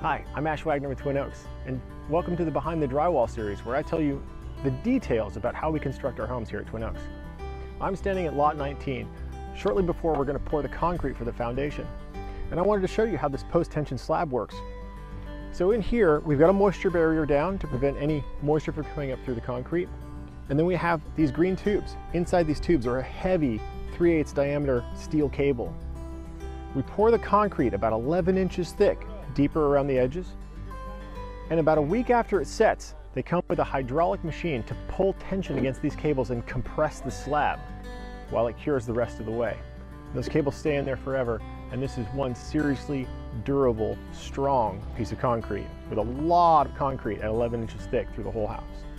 Hi, I'm Ash Wagner with Twin Oaks, and welcome to the Behind the Drywall series, where I tell you the details about how we construct our homes here at Twin Oaks. I'm standing at lot 19, shortly before we're going to pour the concrete for the foundation. And I wanted to show you how this post-tension slab works. So in here, we've got a moisture barrier down to prevent any moisture from coming up through the concrete. And then we have these green tubes. Inside these tubes are a heavy 3/8 diameter steel cable. We pour the concrete about 11 inches thick, deeper around the edges. And about a week after it sets, they come with a hydraulic machine to pull tension against these cables and compress the slab while it cures the rest of the way. Those cables stay in there forever, and this is one seriously durable, strong piece of concrete with a lot of concrete at 11 inches thick through the whole house.